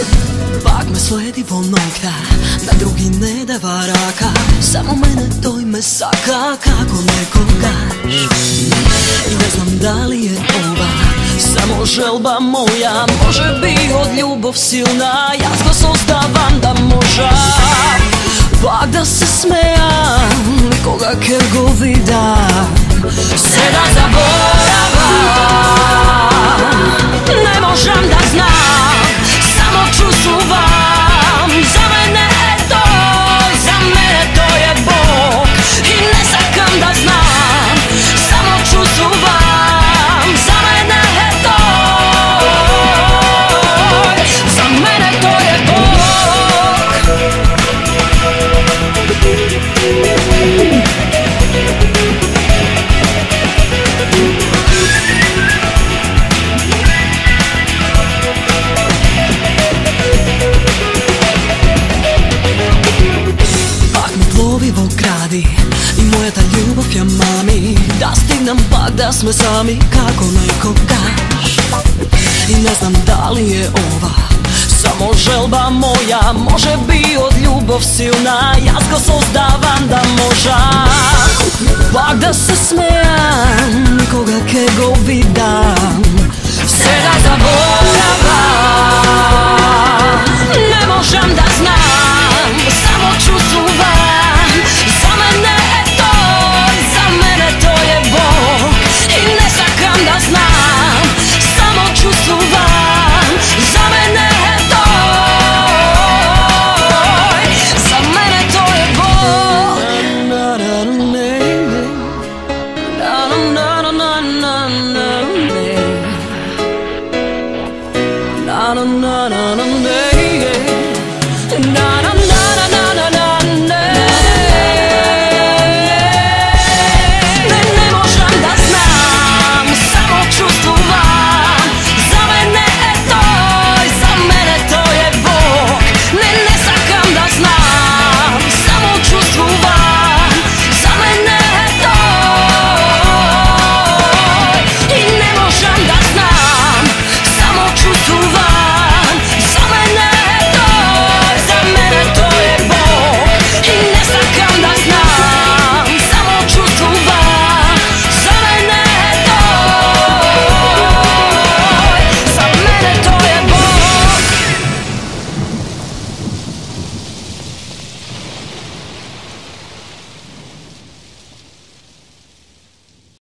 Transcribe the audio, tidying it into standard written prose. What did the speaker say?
Pak me sledi nokta, da drugi ne da varaka, samo mene dojme saka kako nekoga. I ne znam da li je ova samo želba moja, može bi od ljubov silna, jaz go sozdavam da moža. Pak da se smejam, nikoga ker go vidam, se da zaboravam. Ne možem da znam, samo čusuvam. Za mene je to, za mene to je Bog. I ne sakam da znam, samo čusuvam. Za mene je to, za mene to je Bog. I moja ta ljubav ja mami, da stignem pak da sme sami kako nekogaš. I ne znam da li je ova samo želba moja, može bi od ljubav silna, jaz go sozdavam da moža. Pak da se smejam, nikoga ke go vidam, sve da zaboravam. Ne možem da znam, samo čusuvam. Za mene je to, za mene to je Bog. I ne sakam da znam, samo čusuvam. Za mene je to, za mene to je Bog. Na na na na na na.